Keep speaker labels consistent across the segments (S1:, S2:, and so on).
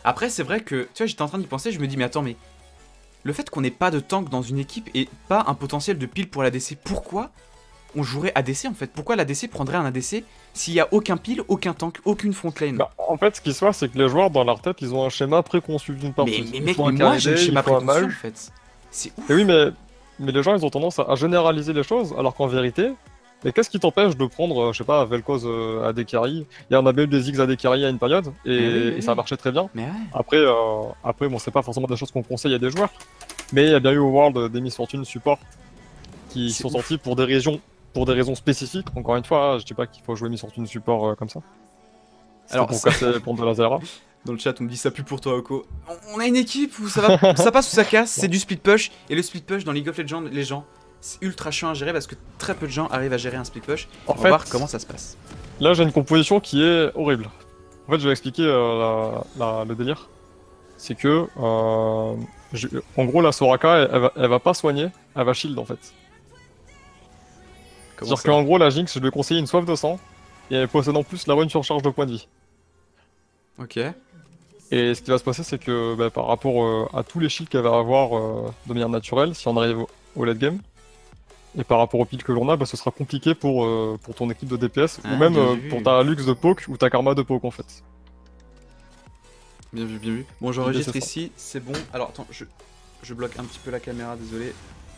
S1: Après, c'est vrai que, tu vois, j'étais en train d'y penser, je me dis, mais attends, mais le fait qu'on n'ait pas de tank dans une équipe et pas un potentiel de pile pour l'ADC, pourquoi on jouerait ADC en fait? Pourquoi l'ADC prendrait un ADC s'il n'y a aucun pile, aucun tank, aucune front lane?
S2: Bah, en fait, ce qui se passe, c'est que les joueurs, dans leur tête, ils ont un schéma préconçu d'une partie.
S1: Mais
S2: Il
S1: mec,
S2: faut un
S1: mais moi j'ai le
S2: Kaede,
S1: schéma
S2: il faut un
S1: préconçu en
S2: mage.
S1: fait. C'est ouf.
S2: Et oui, mais les gens, ils ont tendance à généraliser les choses, alors qu'en vérité, mais qu'est-ce qui t'empêche de prendre, je sais pas, Vel'Koz AD Carry? Il y en a même des Ziggs AD Carry à une période, et ça marchait très bien.
S1: Mais ouais.
S2: Après, bon, c'est pas forcément des choses qu'on conseille à des joueurs, mais il y a bien eu au World des Miss Fortune support qui sont sortis pour des raisons spécifiques. Encore une fois, je dis pas qu'il faut jouer Miss Fortune support comme ça.
S1: Alors,
S2: pour casser les ponts de la Zera.
S1: Dans le chat, on me dit ça pue pour toi, Oko. On a une équipe où ça va, ça passe ou ça casse, c'est du split push. Et le split push dans League of Legends, les gens, c'est ultra chiant à gérer parce que très peu de gens arrivent à gérer un split push. On va voir comment ça se passe.
S2: Là, j'ai une composition qui est horrible. En fait, je vais expliquer le délire. C'est que, en gros, la Soraka, elle va pas soigner, elle va shield en fait. C'est-à-dire qu'en gros, la Jinx, je lui ai conseillé une soif de sang, et elle possède en plus la bonne surcharge de points de vie.
S1: Ok.
S2: Et ce qui va se passer, c'est que bah, par rapport à tous les shields qu'elle va avoir de manière naturelle, si on arrive au late game, et par rapport aux piles que l'on a, bah, ce sera compliqué pour ton équipe de DPS, ou même pour ta Lux de poke ou ta Karma de poke en fait.
S1: Bien vu, bien vu. Bon, j'enregistre ici, c'est bon. Alors attends, je bloque un petit peu la caméra, désolé.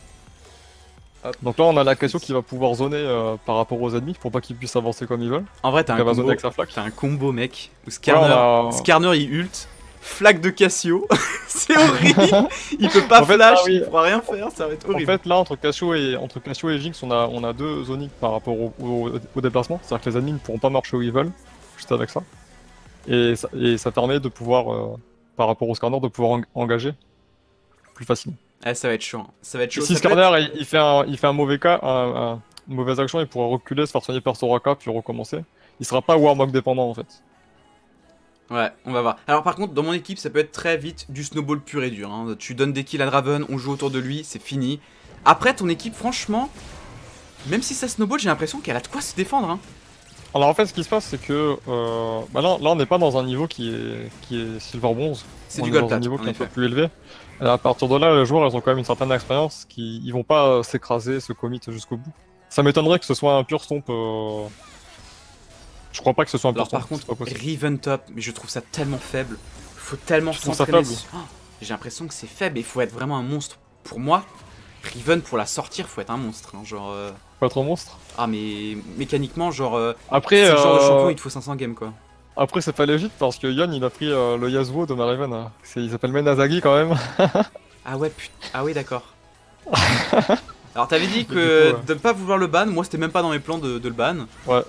S1: Hop.
S2: Donc là, on a la Cassio qui va pouvoir zoner par rapport aux ennemis pour pas qu'ils puissent avancer comme ils veulent.
S1: En vrai, t'as un combo,
S2: avec sa flaque.
S1: T'as un combo, mec. Où Skarner, il ult, flaque de Cassio. C'est horrible. Il peut pas flash, il pourra rien faire, ça va être horrible.
S2: En fait, là, entre Cassio et Jinx, on a deux zoniques par rapport au déplacement. C'est-à-dire que les ennemis ne pourront pas marcher où ils veulent, juste avec ça. Et ça permet de pouvoir, par rapport au Skarner, de pouvoir engager plus facilement.
S1: Ah, ça va être chaud. Ça va être chaud.
S2: Si Skarner il fait un mauvais cas, une mauvaise action, il pourra reculer, se faire soigner par Soraka, puis recommencer. Il sera pas Warmog dépendant en fait.
S1: Ouais, on va voir. Alors par contre, dans mon équipe, ça peut être très vite du snowball pur et dur. Hein. Tu donnes des kills à Draven, on joue autour de lui, c'est fini. Après, ton équipe, franchement, même si ça snowball, j'ai l'impression qu'elle a de quoi se défendre. Hein.
S2: Alors en fait, ce qui se passe, c'est que bah là, on n'est pas dans un niveau qui est silver bronze.
S1: C'est du gold
S2: plat, un niveau qui est un peu plus élevé. Et à partir de là, les joueurs, ils ont quand même une certaine expérience, ils vont pas s'écraser, se commit jusqu'au bout. Ça m'étonnerait que ce soit un pur stomp. Je crois pas que ce soit un pur stomp.
S1: Par contre, Riven top, mais je trouve ça tellement faible. Faut tellement
S2: s'entraîner.
S1: Oh, j'ai l'impression que c'est faible et il faut être vraiment un monstre. Pour moi, Riven, pour la sortir, faut être un monstre. Hein, genre.
S2: Faut être un monstre.
S1: Ah, mais mécaniquement, genre.
S2: Après,
S1: c'est le genre de champion, il te faut 500 games quoi.
S2: Après, c'est pas légit parce que Yon il a pris le Yasuo de Mariven. Hein. Il s'appelle Menazagi quand même.
S1: Ah ouais, putain. Ah oui, d'accord. Alors, t'avais dit que de pas vouloir le ban, moi c'était même pas dans mes plans de le ban.
S2: Ouais.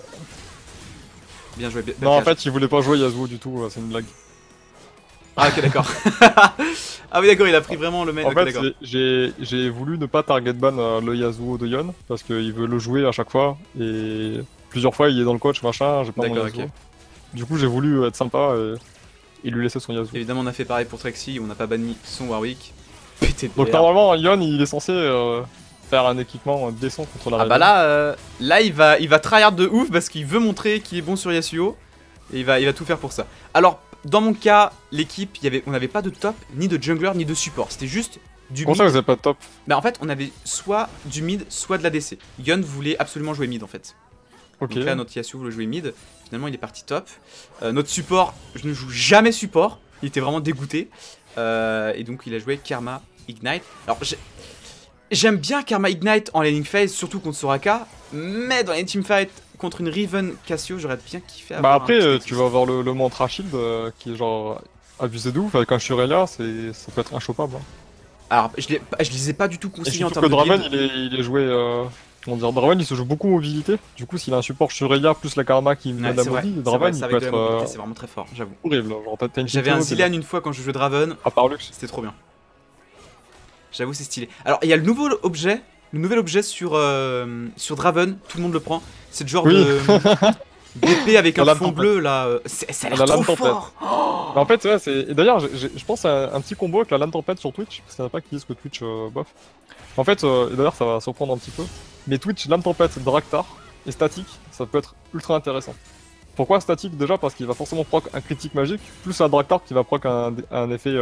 S1: Bien joué.
S2: Non, en fait, il voulait pas jouer Yasuo du tout, c'est une blague.
S1: Ah, ok, d'accord. Ah oui, d'accord, il a pris vraiment le mec.
S2: En fait, j'ai voulu ne pas target ban le Yasuo de Yon parce qu'il veut le jouer à chaque fois et plusieurs fois il est dans le coach, machin, j'ai pas mon Yasuo. Okay. Du coup, j'ai voulu être sympa et lui laisser son Yasuo.
S1: Évidemment, on a fait pareil pour Trexy, on n'a pas banni son Warwick. Pété de
S2: Donc, normalement, Yon il est censé faire un équipement décent contre la
S1: Raven. Ah bah là il va tryhard de ouf parce qu'il veut montrer qu'il est bon sur Yasuo et il va tout faire pour ça. Alors, dans mon cas, l'équipe, on n'avait pas de top, ni de jungler, ni de support. C'était juste du mid.
S2: Comment ça, vous avez pas de top?
S1: Bah en fait, on avait soit du mid, soit de l'ADC. Yon voulait absolument jouer mid en fait.
S2: Ok.
S1: Donc là, notre Yasuo voulait jouer mid. Finalement, il est parti top. Notre support, je ne joue jamais support. Il était vraiment dégoûté. Et donc, il a joué Karma Ignite. Alors, j'aime bien Karma Ignite en laning phase, surtout contre Soraka. Mais dans les teamfights contre une Riven Cassio, j'aurais bien kiffé avoir.
S2: Bah après, tu vas avoir le mantra shield qui est genre abusé de ouf. Avec un Shureya, ça peut être inchopable. Hein.
S1: Alors, je les ai pas du tout conseillés en
S2: termes
S1: de
S2: Draven, il est joué. Comment dire, Draven il se joue beaucoup mobilité. Du coup, s'il a un support Shureya plus la Karma qui met la mobile, Draven il peut être.
S1: C'est vraiment très fort, j'avoue.
S2: Horrible.
S1: J'avais un Zilean une fois quand je jouais Draven.
S2: À part Lux.
S1: C'était trop bien. J'avoue, c'est stylé. Alors, il y a le nouvel objet sur Draven, tout le monde le prend. C'est le genre d'épée avec un fond bleu là. Ça a l'air trop fort.
S2: Oh, en fait, ouais, et d'ailleurs, je pense à un petit combo avec la lame tempête sur Twitch, parce qu'il n'y en a pas qui disent que Twitch bof. En fait, et d'ailleurs, ça va surprendre un petit peu. Mais Twitch, lame tempête, Draktar et statique, ça peut être ultra intéressant. Pourquoi statique? Déjà parce qu'il va forcément proc un critique magique, plus un Draktar qui va proc un effet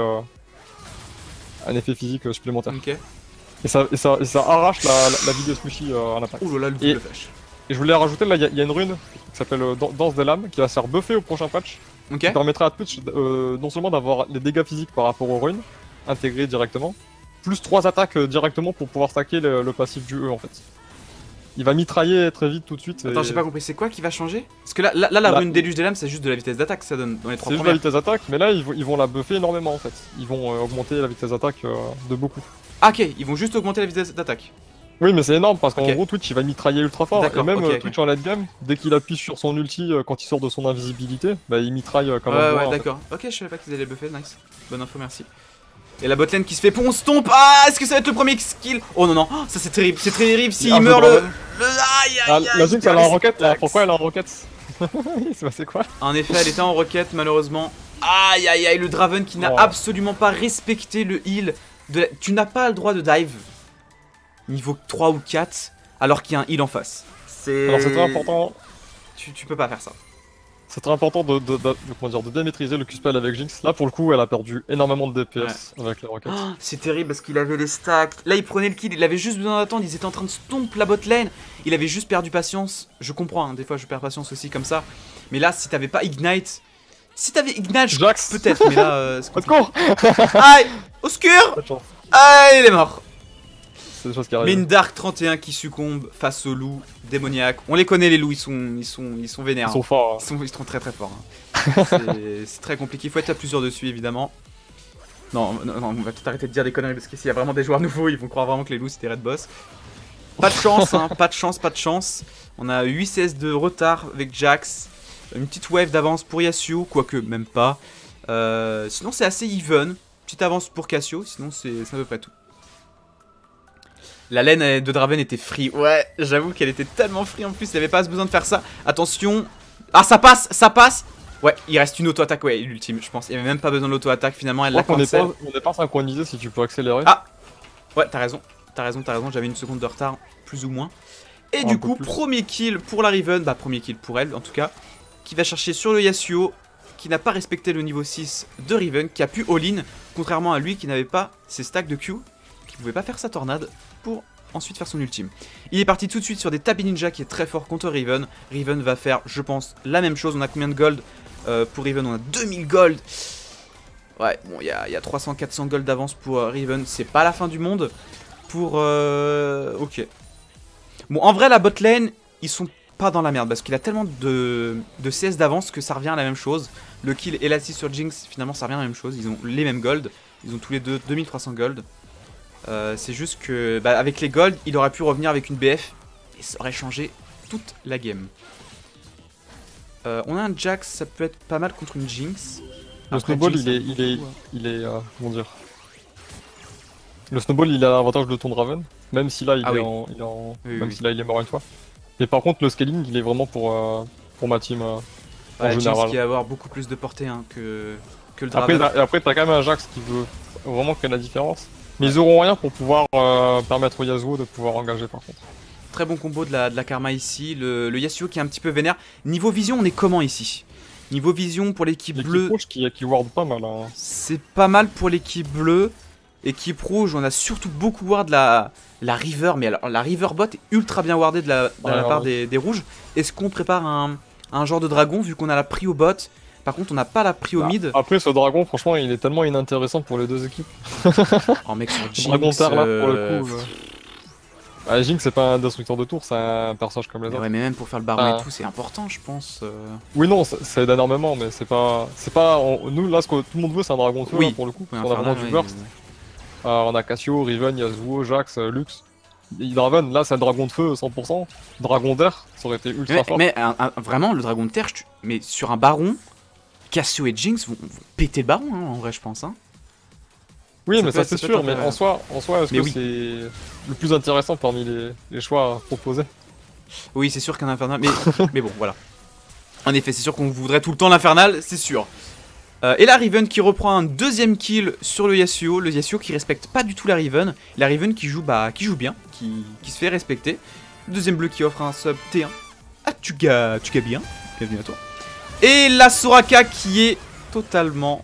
S2: physique supplémentaire.
S1: Ok.
S2: Et ça arrache la vie de Smushy en attaque.
S1: Oh là là, le double flash.
S2: Et je voulais rajouter, là, il y a une rune qui s'appelle Danse des lames, qui va se faire buffer au prochain patch.
S1: Ok.
S2: Qui permettra à Twitch non seulement d'avoir les dégâts physiques par rapport aux runes, intégrés directement, plus 3 attaques directement pour pouvoir stacker le passif du E en fait. Il va mitrailler très vite tout de suite.
S1: Attends, j'ai pas compris, c'est quoi qui va changer? Parce que là la rune déluge des lames, c'est juste de la vitesse d'attaque, ça donne dans les 3
S2: C'est juste
S1: premières.
S2: la vitesse d'attaque, mais là ils vont la buffer énormément en fait. Ils vont augmenter la vitesse d'attaque de beaucoup.
S1: Ah, ok, ils vont juste augmenter la vitesse d'attaque.
S2: Oui, mais c'est énorme parce qu'en
S1: Ok.
S2: gros, Twitch il va mitrailler ultra fort. Et
S1: D'accord,
S2: même
S1: ok,
S2: Twitch en late game, dès qu'il appuie sur son ulti quand il sort de son invisibilité, bah il mitraille comme un
S1: Ouais,
S2: bourrin,
S1: ouais,
S2: en fait.
S1: d'accord. Ok, je savais pas qu'ils allaient buffer, nice. Bonne info, merci. Et la botlane qui se fait ponce tombe. Ah, est-ce que ça va être le premier skill? Oh non, non, oh, ça c'est terrible, c'est très terrible. S'il
S2: Ah,
S1: meurt
S2: je
S1: le.
S2: vois.
S1: Aïe,
S2: Ah,
S1: aïe, aïe.
S2: la Jinx elle est en roquette là, pourquoi elle est en roquette? Il s'est passé quoi?
S1: En effet, elle était en roquette, malheureusement. Aïe, aïe, aïe, le Draven qui n'a
S2: Oh.
S1: absolument pas respecté le heal. Tu n'as pas le droit de dive niveau 3 ou 4 alors qu'il y a un heal en face.
S2: Alors c'est très important.
S1: Tu peux pas faire ça.
S2: C'est très important comment dire, de bien maîtriser le Q-spell avec Jinx. Là, pour le coup, elle a perdu énormément de DPS avec les roquettes.
S1: Oh, c'est terrible parce qu'il avait les stacks. Là, il prenait le kill, il avait juste besoin d'attendre. Ils étaient en train de stomp la bot lane. Il avait juste perdu patience. Je comprends, hein, des fois je perds patience aussi comme ça. Mais là, si t'avais pas Ignite. Si t'avais Ignite,
S2: Jax
S1: peut-être, mais là.
S2: Au secours!
S1: Aïe! Au secours!
S2: Pas de chance.
S1: Aïe, il est mort!
S2: C'est des choses qui arrivent.
S1: Mais une Dark 31 qui succombe face aux loups démoniaques. On les connaît, les loups, ils sont vénères.
S2: Ils sont forts.
S1: Ils sont très très forts. Hein. C'est très compliqué, il faut être à plusieurs dessus évidemment. Non, non, non, on va peut-être arrêter de dire des conneries parce qu'ici il y a vraiment des joueurs nouveaux, ils vont croire vraiment que les loups c'était Red Boss. Pas de chance, hein, pas de chance, pas de chance. On a 8 CS de retard avec Jax. Une petite wave d'avance pour Yasuo, quoique même pas. Sinon c'est assez even. Petite avance pour Cassio, sinon c'est à peu près tout. La laine de Draven était free. Ouais, j'avoue qu'elle était tellement free en plus, il n'y avait pas besoin de faire ça. Attention. Ah, ça passe, ça passe. Ouais, il reste une auto-attaque, ouais, l'ultime, je pense. Il n'y avait même pas besoin de l'auto-attaque, finalement, elle l'a cancel.
S2: On n'est pas synchronisé si tu peux accélérer.
S1: Ah. Ouais, t'as raison, j'avais une seconde de retard, plus ou moins. Et du coup, premier kill pour la Riven, bah premier kill pour elle en tout cas, qui va chercher sur le Yasuo, qui n'a pas respecté le niveau 6 de Riven, qui a pu all-in, contrairement à lui qui n'avait pas ses stacks de Q, qui pouvait pas faire sa tornade pour ensuite faire son ultime. Il est parti tout de suite sur des Tabi Ninja qui est très fort contre Riven. Riven va faire, je pense, la même chose. On a combien de gold pour Riven? On a 2000 gold. Ouais, bon, il y a 300-400 gold d'avance pour Riven. C'est pas la fin du monde. Pour... ok. Bon, en vrai, la bot lane, ils sont pas dans la merde. Parce qu'il a tellement de CS d'avance que ça revient à la même chose. Le kill et l'assist sur Jinx, finalement, ça revient à la même chose. Ils ont les mêmes gold. Ils ont tous les deux 2300 gold. C'est juste que bah, avec les gold, il aurait pu revenir avec une BF et ça aurait changé toute la game. On a un Jax, ça peut être pas mal contre une Jinx.
S2: Le snowball, il est comment dire. Le snowball, il a l'avantage de ton Draven, même si là il si là il est mort une fois. Mais par contre, le scaling, il est vraiment pour ma team en général.
S1: Jinx qui va avoir beaucoup plus de portée hein, que le Draven.
S2: Après, t'as quand même un Jax qui veut vraiment créer la différence. Mais ils auront rien pour pouvoir permettre au Yasuo de pouvoir engager par contre.
S1: Très bon combo de la Karma ici. Le Yasuo qui est un petit peu vénère. Niveau vision, on est comment ici? Niveau vision pour l'équipe bleue.
S2: Rouge qui ward pas mal. Hein.
S1: C'est pas mal pour l'équipe bleue. Équipe rouge, on a surtout beaucoup ward la River. Mais alors, la River bot est ultra bien wardée de la part des rouges. Est-ce qu'on prépare un genre de dragon vu qu'on a la prio bot? Par contre, on n'a pas la prio mid.
S2: Après, ce dragon, franchement, il est tellement inintéressant pour les deux équipes.
S1: Oh mec, sur Jinx,
S2: dragon terre là, pour le coup. Bah, Jinx, c'est pas un destructeur de tour, c'est un personnage comme les autres.
S1: Ouais, mais même pour faire le baron et tout, c'est important, je pense.
S2: Oui, non, ça aide énormément, mais c'est pas. Nous, là, ce que tout le monde veut, c'est un dragon de feu, là, pour le coup.
S1: Oui,
S2: on a vraiment du burst. On a Cassio, Riven, Yasuo, Jax, Lux. Draven, là, c'est un dragon de feu 100%. Dragon d'air, ça aurait été ultra fort.
S1: Mais vraiment, le dragon de terre, mais sur un baron. Cassio et Jinx vont péter le baron, hein, en vrai, je pense. Hein.
S2: Oui, mais ça c'est sûr, mais en soi est-ce que c'est le plus intéressant parmi les choix proposés?
S1: Oui, c'est sûr qu'un infernal, mais bon, voilà. En effet, c'est sûr qu'on voudrait tout le temps l'infernal, c'est sûr. Et la Riven qui reprend un deuxième kill sur le Yasuo qui respecte pas du tout la Riven qui joue bien, qui se fait respecter. Deuxième bleu qui offre un sub T1 à Tuga bien, bienvenue à toi. Et la Soraka qui est totalement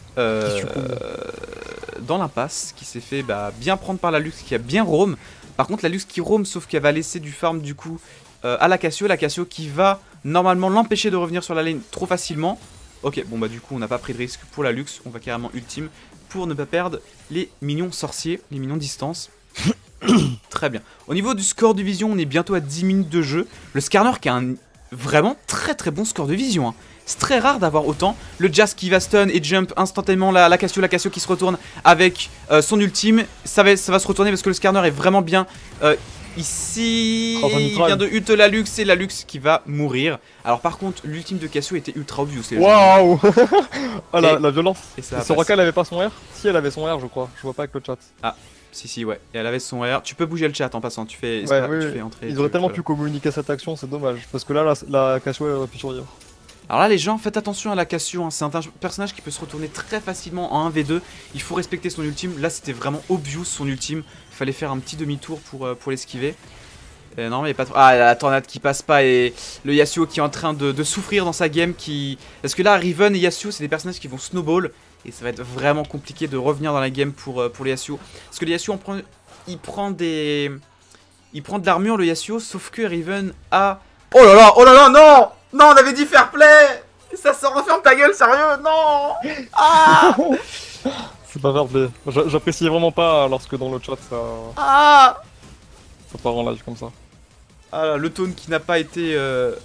S1: dans l'impasse, qui s'est fait bien prendre par la Lux, qui a bien roam. Par contre la Lux qui roam, sauf qu'elle va laisser du farm du coup à la Cassio qui va normalement l'empêcher de revenir sur la lane trop facilement. Ok, bon bah du coup on n'a pas pris de risque pour la Lux, on va carrément ultime pour ne pas perdre les minions sorciers, les minions distance. Très bien. Au niveau du score de vision, on est bientôt à 10 minutes de jeu. Le Skarner qui a un vraiment très bon score de vision. Hein. C'est très rare d'avoir autant. Le Jazz qui va stun et jump instantanément la Cassio qui se retourne avec son ultime. Ça va se retourner parce que le Skarner est vraiment bien ici. Il vient de ult la Lux et la Lux qui va mourir. Alors par contre, l'ultime de Cassio était ultra obvious.
S2: Waouh. Oh la violence.
S1: Et ça
S2: Soraka elle avait pas son R? Si, elle avait son R je crois. Je vois pas avec le chat.
S1: Ah. Si, ouais, et elle avait son R. Tu peux bouger le chat en passant, tu fais entrer.
S2: Ils auraient tellement pu communiquer cette action, c'est dommage. Parce que là, la Cassio elle aurait pu survivre.
S1: Alors là, les gens, faites attention à la Cassio. Hein. C'est un personnage qui peut se retourner très facilement en 1v2. Il faut respecter son ultime. Là, c'était vraiment obvious son ultime. Il fallait faire un petit demi-tour pour l'esquiver. Non, mais pas trop. Ah, la tornade qui passe pas et le Yasuo qui est en train de souffrir dans sa game. Parce que là, Riven et Yasuo, c'est des personnages qui vont snowball. Et ça va être vraiment compliqué de revenir dans la game pour les Yasuo. Parce que le Yasuo, il prend de l'armure, le Yasuo, sauf que Riven a... Oh là là, non. Non, on avait dit fair play. Ça se referme ta gueule, sérieux, non. Ah.
S2: C'est pas fair play. J'apprécie vraiment pas lorsque dans le chat ça...
S1: Ah.
S2: Ça part en live comme ça.
S1: Ah là, le taunt qui n'a pas été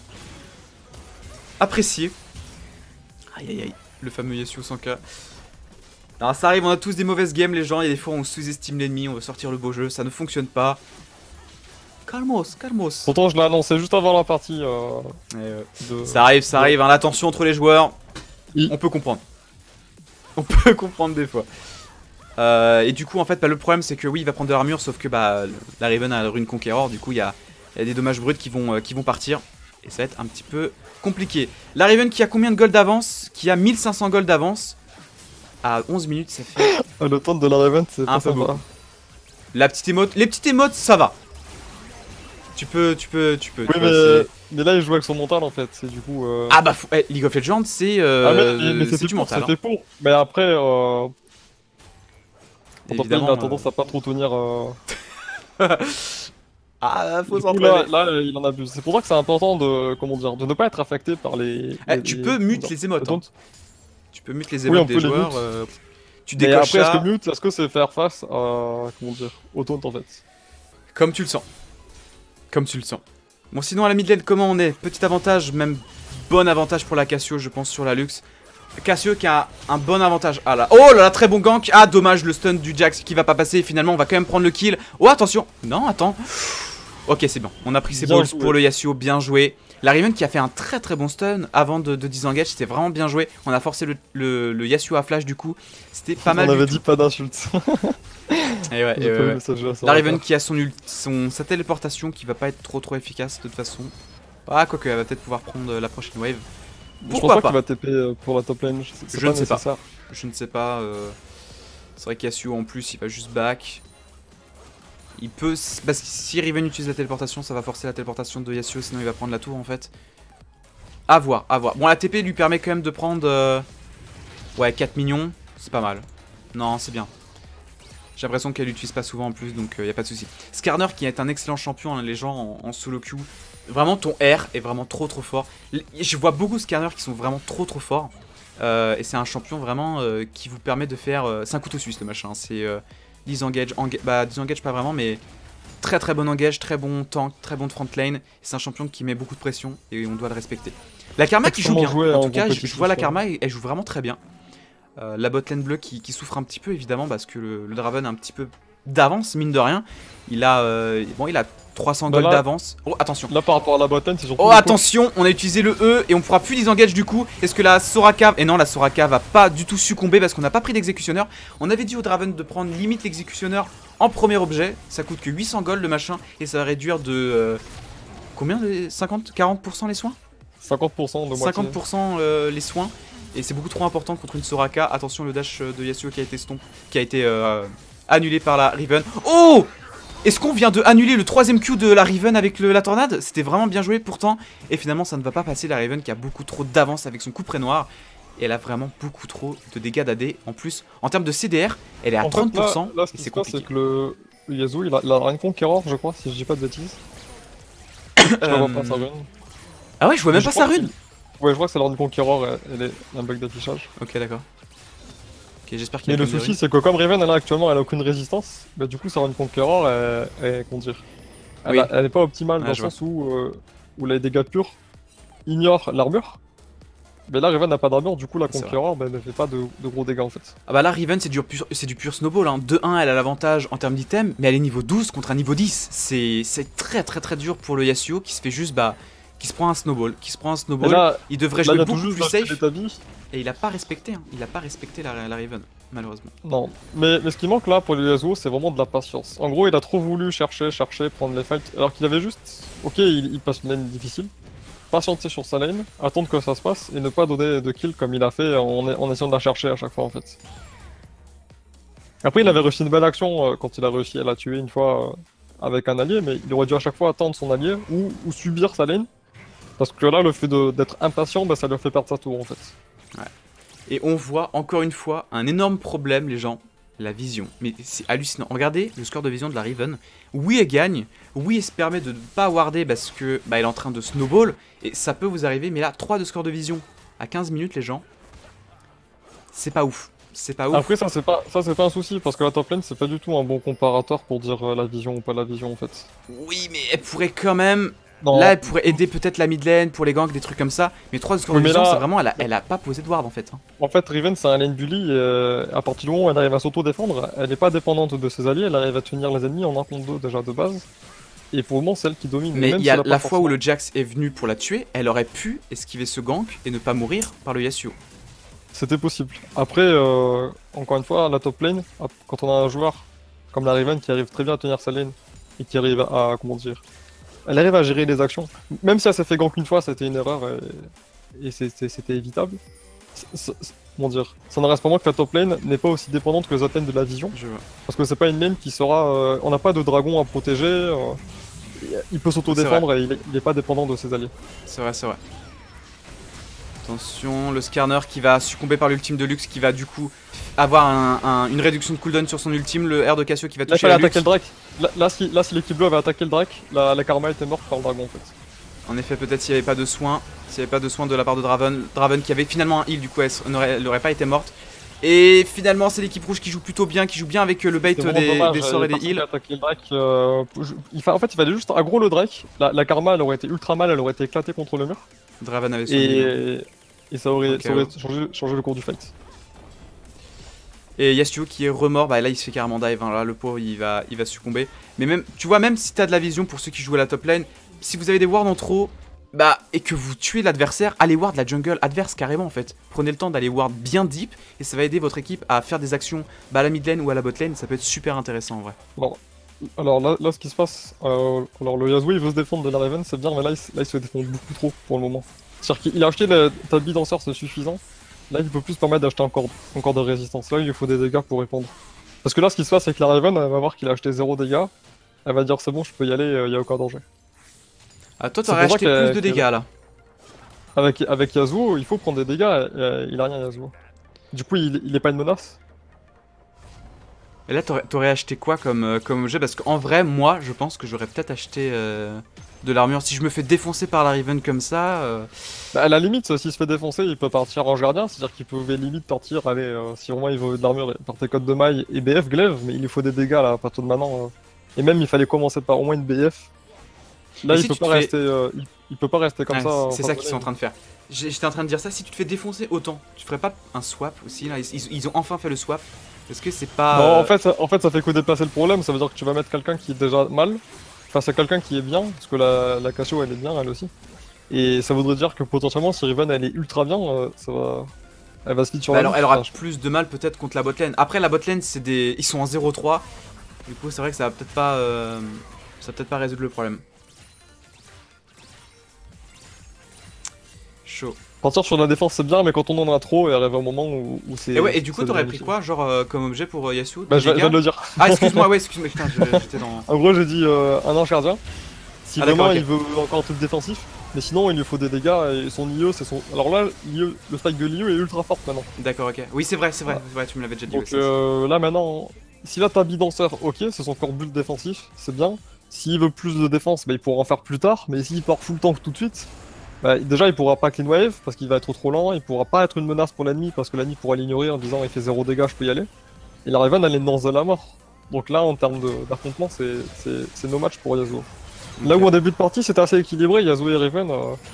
S1: apprécié. Aïe, le fameux Yasuo 100k. Alors ça arrive, on a tous des mauvaises games les gens, il y a des fois on sous-estime l'ennemi, on veut sortir le beau jeu, ça ne fonctionne pas. Calmos.
S2: Pourtant je l'ai annoncé juste avant la partie
S1: Ça arrive, hein, la tension entre les joueurs, on peut comprendre. On peut comprendre des fois. Et du coup en fait le problème c'est que oui il va prendre de l'armure, sauf que la Riven a la rune Conqueror, du coup il y a des dommages bruts qui vont partir. Et ça va être un petit peu compliqué. La Riven qui a combien de gold d'avance? Qui a 1500 gold d'avance. À 11 minutes, ça fait...
S2: Le temps de la Riven, c'est pas
S1: peu beaucoup. La petite émote, les petites émotes, ça va. Tu peux.
S2: Oui, mais là, il joue avec son mental en fait. C'est du coup.
S1: Ah bah, League of Legends, c'est.
S2: Mais c'est
S1: du mental.
S2: C'est fait pour. Mais après,
S1: évidemment,
S2: il a tendance à pas trop tenir.
S1: Ah, faut s'en
S2: là, il en abuse. C'est pour ça que c'est important de, de ne pas être affecté par les.
S1: Tu peux mute les émotes. Hein. Tu peux mute les
S2: oui,
S1: émotes des joueurs. Tu décoches
S2: après,
S1: ça.
S2: est-ce que c'est faire face à au taunt en fait?
S1: Comme tu le sens. Bon, sinon à la mid lane, comment on est? Petit avantage, même bon avantage pour la Cassio, je pense, sur la Lux. Cassio qui a un bon avantage. Ah là, oh là là, très bon gank. Ah, dommage, le stun du Jax qui va pas passer. Finalement, on va quand même prendre le kill. Oh, attention. Non, attends. Ok, c'est bon. On a pris ses balls pour le Yasuo. Bien joué. La Riven qui a fait un très bon stun avant de disengage. C'était vraiment bien joué. On a forcé le Yasuo à flash du coup. C'était pas mal.
S2: On avait dit pas d'insultes.
S1: Et ouais, la Riven qui a sa téléportation qui va pas être trop efficace de toute façon. Ah, quoique, elle va peut-être pouvoir prendre la prochaine wave.
S2: Pourquoi pas qu'il va TP pour la top lane.
S1: Je ne sais pas. Je ne sais pas. C'est vrai qu'Yasuo en plus il va juste back. Il peut. Parce que si Riven utilise la téléportation, ça va forcer la téléportation de Yasuo, sinon il va prendre la tour en fait. À voir. Bon, la TP lui permet quand même de prendre. Ouais, 4 minions. C'est pas mal. Non, c'est bien. J'ai l'impression qu'elle l'utilise pas souvent en plus, donc y a pas de souci. Skarner qui est un excellent champion, hein, les gens en solo queue. Vraiment, ton R est vraiment trop fort. Je vois beaucoup de Skarner qui sont vraiment trop forts. Et c'est un champion vraiment qui vous permet de faire... c'est un couteau suisse le machin. C'est disengage, disengage pas vraiment, mais très bon engage, très bon tank, très bon de front lane. C'est un champion qui met beaucoup de pression et on doit le respecter. La Karma qui joue bien. En tout cas, je vois la Karma et elle joue vraiment très bien. La botlane bleue qui souffre un petit peu évidemment parce que le Draven a un petit peu d'avance mine de rien. Il a 300 gold d'avance. Oh attention.
S2: Là par rapport à la botlane c'est surtout.
S1: Oh attention, on a utilisé le E et on pourra plus disengage du coup. Est-ce que la Soraka... Et non, la Soraka va pas du tout succomber parce qu'on n'a pas pris d'exécutionneur. On avait dit au Draven de prendre limite l'exécutionneur en premier objet. Ça coûte que 800 gold le machin et ça va réduire de... combien les 40% les soins?
S2: 50% de moitié.
S1: 50% les soins. Et c'est beaucoup trop important contre une Soraka. Attention le dash de Yasuo qui a été annulé par la Riven. Oh! Est-ce qu'on vient de annuler le 3ème Q de la Riven avec la tornade? C'était vraiment bien joué pourtant. Et finalement ça ne va pas passer, la Riven qui a beaucoup trop d'avance avec son coup près noir. Et elle a vraiment beaucoup trop de dégâts d'AD. En plus, en termes de CDR, elle est à 30%.
S2: Là, ce qui se passe, c'est que le Yasuo, il a un conquérant, je crois, si je dis pas de bêtises. Je vois pas sa rune.
S1: Ah ouais, je vois même pas sa rune.
S2: Ouais, je crois que c'est l'ordre du conquérant, elle est un bug d'affichage.
S1: Ok, d'accord. Ok, j'espère qu'il y a.
S2: Mais le souci, c'est que comme Riven, elle a actuellement, elle a aucune résistance, bah du coup, sa rune conquérant, comment dire, elle est pas optimale dans le sens où les dégâts purs ignorent l'armure. Mais là, Riven n'a pas d'armure, du coup, la conquérant ne fait pas de gros dégâts en fait.
S1: Ah bah là, Riven, c'est du pur snowball. Hein. De 1, elle a l'avantage en termes d'items, mais elle est niveau 12 contre un niveau 10. C'est très dur pour le Yasuo qui se fait juste, qui se prend un snowball. Là, il devrait jouer beaucoup plus safe. Et il a pas respecté, hein. Il a pas respecté la Riven, malheureusement.
S2: Non, mais ce qui manque là pour le Yasuo, c'est vraiment de la patience. En gros, il a trop voulu chercher, prendre les fights, alors qu'il avait juste... Ok, il passe une lane difficile. Patienter sur sa lane, attendre que ça se passe et ne pas donner de kill comme il a fait en essayant de la chercher à chaque fois en fait. Après il avait réussi une belle action quand il a réussi à la tuer une fois avec un allié, mais il aurait dû à chaque fois attendre son allié ou subir sa lane. Parce que là le fait d'être impatient, ça lui fait perdre sa tour en fait.
S1: Ouais. Et on voit encore une fois un énorme problème les gens, la vision. Mais c'est hallucinant. Regardez le score de vision de la Riven. Oui, elle gagne. Oui, elle se permet de ne pas warder parce que elle est en train de snowball. Et ça peut vous arriver. Mais là, 3 de score de vision à 15 minutes, les gens. C'est pas ouf. C'est pas ouf.
S2: Après, ça, c'est pas un souci. Parce que la top lane, c'est pas du tout un bon comparateur pour dire la vision ou pas la vision en fait.
S1: Oui, mais elle pourrait quand même...
S2: Non.
S1: Là, elle pourrait aider peut-être la mid lane pour les ganks, des trucs comme ça. Mais 3 de score de vision, c'est vraiment... Elle a pas posé de ward en fait. Hein.
S2: En fait, Riven, c'est un lane bully. À partir du moment où elle arrive à s'auto-défendre, elle n'est pas dépendante de ses alliés. Elle arrive à tenir les ennemis en 1 contre 2 déjà de base. Et pour le moment, c'est elle qui domine.
S1: Mais il y a la fois où le Jax est venu pour la tuer, elle aurait pu esquiver ce gank et ne pas mourir par le Yasuo.
S2: C'était possible. Après, encore une fois, la top lane, quand on a un joueur comme la Riven qui arrive très bien à tenir sa lane et qui arrive à, comment dire, elle arrive à gérer les actions. Même si elle s'est fait gank une fois, c'était une erreur et c'était évitable. Comment dire, ça ne reste pas moins que la top lane n'est pas aussi dépendante que les autres lanes de la vision. Parce que c'est pas une lane qui sera... on n'a pas de dragon à protéger, il peut s'auto-défendre et il n'est pas dépendant de ses alliés.
S1: C'est vrai, c'est vrai. Attention, le Skarner qui va succomber par l'ultime de Lux qui va du coup avoir une réduction de cooldown sur son ultime, le R de Cassio qui va toucher
S2: la Lux. Le Drake. Là, si l'équipe bleue avait attaqué le Drake, la Karma était morte par le dragon en fait.
S1: En effet, peut-être s'il n'y avait pas de soins, de la part de Draven qui avait finalement un heal, du coup elle n'aurait pas été morte. Et finalement c'est l'équipe rouge qui joue plutôt bien, qui joue bien avec le bait des sorts et des heals.
S2: En fait il fallait juste aggro le Drake, la Karma elle aurait été ultra mal, elle aurait été éclatée contre le mur.
S1: Draven avait sauvé.
S2: Et ça aurait changé le cours du fight.
S1: Et Yasuo qui est remort, là il se fait carrément dive, hein. Là le pauvre il va succomber. Mais même, tu vois, même si t'as de la vision pour ceux qui jouent à la top lane, si vous avez des wards en trop, et que vous tuez l'adversaire, allez ward la jungle adverse carrément en fait. Prenez le temps d'aller ward bien deep et ça va aider votre équipe à faire des actions à la mid lane ou à la bot lane, ça peut être super intéressant en vrai.
S2: Alors là ce qui se passe, alors le Yasuo il veut se défendre de la Riven, c'est bien, mais là il se défend beaucoup trop pour le moment. C'est-à-dire qu'il a acheté le tabi danseur, c'est suffisant. Là il peut plus se permettre d'acheter encore de résistance, là il lui faut des dégâts pour répondre. Parce que là ce qui se passe c'est que la Riven elle va voir qu'il a acheté 0 dégâts, elle va dire c'est bon je peux y aller, y a aucun danger.
S1: Ah toi t'aurais acheté plus de dégâts là.
S2: Avec Yasuo il faut prendre des dégâts, il a rien Yasuo. Du coup il est pas une menace.
S1: Et là t'aurais acheté quoi comme objet? Parce qu'en vrai moi je pense que j'aurais peut-être acheté de l'armure. Si je me fais défoncer par la Riven comme ça...
S2: à la limite s'il se fait défoncer il peut partir en gardien, c'est-à-dire qu'il pouvait limite partir, allez si vraiment il veut de l'armure, partir code de maille et BF glaive, mais il lui faut des dégâts là à partir de maintenant. Et même il fallait commencer par au moins une BF. Là il peut pas rester comme ça.
S1: C'est ça qu'ils sont en train de faire. J'étais en train de dire ça, si tu te fais défoncer autant, tu ferais pas un swap aussi là? Ils ont enfin fait le swap. Est-ce que c'est pas...
S2: Non en fait ça fait que déplacer le problème, ça veut dire que tu vas mettre quelqu'un qui est déjà mal face à quelqu'un qui est bien, parce que la Cassio elle est bien elle aussi. Et ça voudrait dire que potentiellement si Riven elle est ultra bien, elle va se vite sur la
S1: alors elle aura plus de mal peut-être contre la botlane. Après la botlane c'est des... ils sont en 0-3. Du coup c'est vrai que ça va peut-être pas résoudre le problème. Chaud.
S2: Partir sur la défense c'est bien, mais quand on en a trop, il arrive un moment où c'est.
S1: Et du coup, t'aurais pris quoi, genre, comme objet pour Yasuo?
S2: Bah, je viens de le dire.
S1: Ah, excuse-moi, ouais, excuse-moi, putain, j'étais dans.
S2: En gros, j'ai dit un ange gardien. Si
S1: Ah,
S2: vraiment
S1: d'accord,
S2: il veut encore un truc défensif, mais sinon il lui faut des dégâts et son IE c'est son. Alors là, le spike de l'IE est ultra fort maintenant.
S1: D'accord, ok. Oui, c'est vrai, ouais, tu me l'avais déjà dit.
S2: Donc
S1: ouais,
S2: là maintenant, si là t'as bidanceur, ok, c'est son core build défensif, c'est bien. S'il veut plus de défense, bah, il pourra en faire plus tard, mais s'il part full tank tout de suite, bah, déjà il pourra pas clean wave parce qu'il va être trop lent, il pourra pas être une menace pour l'ennemi parce que l'ennemi pourra l'ignorer en disant il fait 0 dégâts, je peux y aller. Et la Riven elle est dans de la mort. Donc là en termes d'affrontement c'est no match pour Yasuo. Là où en début de partie c'était assez équilibré, Yasuo et Riven.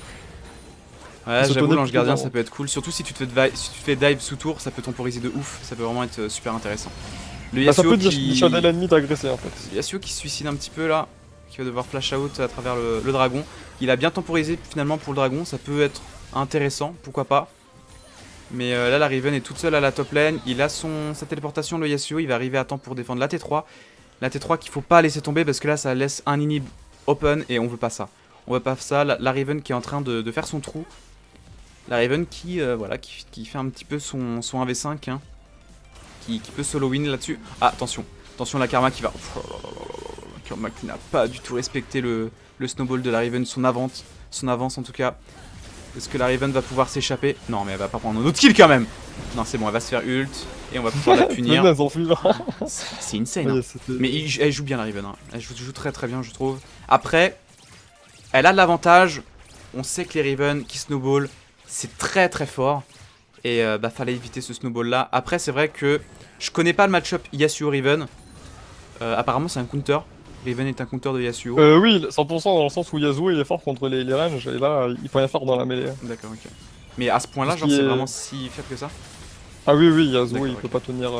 S1: Ouais, j'avoue, l'ange gardien ça peut être cool, surtout si tu te fais dive sous tour, ça peut temporiser de ouf, ça peut vraiment être super intéressant. Le
S2: Bah, ça
S1: Yasuo
S2: peut dissuader l'ennemi d'agresser en fait.
S1: Yasuo qui se suicide un petit peu là, qui va devoir flash out à travers le dragon. Il a bien temporisé finalement pour le dragon, ça peut être intéressant, pourquoi pas. Mais là la Riven est toute seule à la top lane, il a sa téléportation, le Yasuo, il va arriver à temps pour défendre la T3. La T3 qu'il faut pas laisser tomber parce que là ça laisse un inhib open et on veut pas ça. On veut pas ça, la Riven qui est en train de faire son trou. La Riven qui, voilà, qui fait un petit peu son 1v5, hein, qui peut solo win là-dessus. Ah, attention, attention la Karma qui va... Karma qui n'a pas du tout respecté le snowball de la Riven, son avance en tout cas. Est-ce que la Riven va pouvoir s'échapper? Non, mais elle va pas prendre un autre kill quand même. Non, c'est bon, elle va se faire ult et on va pouvoir la punir. C'est insane. Hein. Mais elle joue bien la Riven, hein. Elle joue très très bien je trouve. Après, elle a de l'avantage. On sait que les Riven qui snowball, c'est très très fort. Et bah fallait éviter ce snowball là. Après c'est vrai que je connais pas le match-up Yasuo-Riven. Apparemment c'est un counter. Riven est un counter de Yasuo.
S2: Oui, 100% dans le sens où Yasuo il est fort contre les ranges et là il faut rien faire dans la mêlée.
S1: D'accord, ok. Mais à ce point là, genre c'est vraiment si faible que ça?
S2: Ah oui, Yasuo il peut pas tenir...